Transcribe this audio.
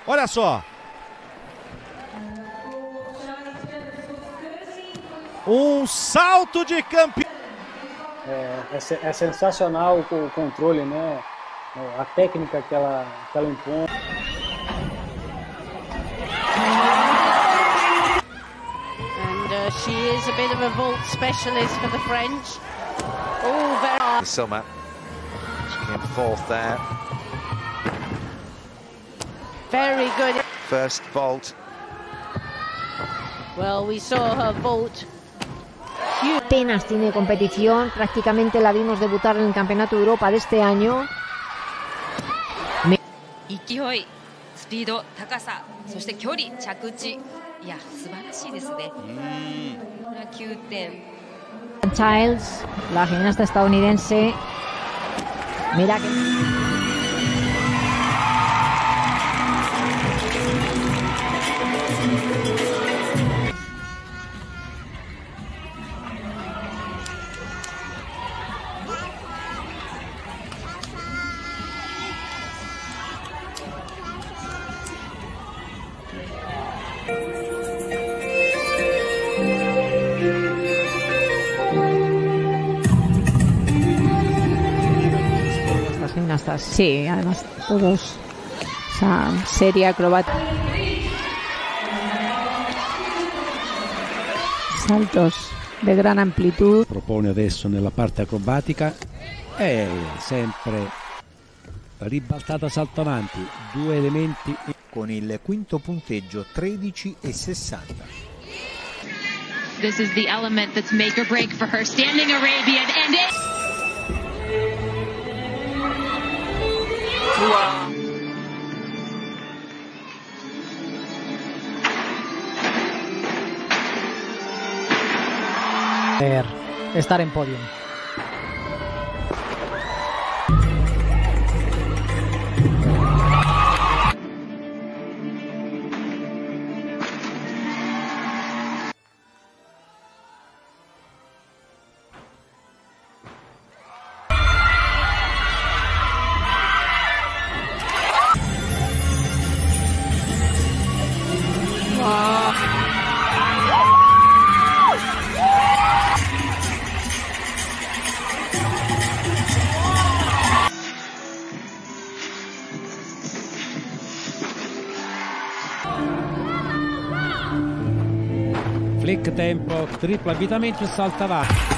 Olha só. Salto de campeão. É sensacional o controle, né? A técnica que ela impõe. And she is a bit of a vault specialist for the French. Oh, very. Summer. She came fourth there. Very good. First vault. Well, we saw her vault. Apenas tiene competición, prácticamente la vimos debutar en el Campeonato de Europa de este año. 勢い、スピード、高さ、そして距離、着地、いや素晴らしいですね。9点。 Childs, la gimnasta estadounidense. Mira que gimnastas, sí, además todos esa serie acrobática, saltos de gran amplitud. Propone adesso nella parte acrobatica e sempre ribaltata salto avanti, due elementi con il quinto punteggio 13,60. This is the element that's make or break for her. Standing Arabian and it. Wow. Estar en podio. flick tempo, triplo avvitamento e salta avanti.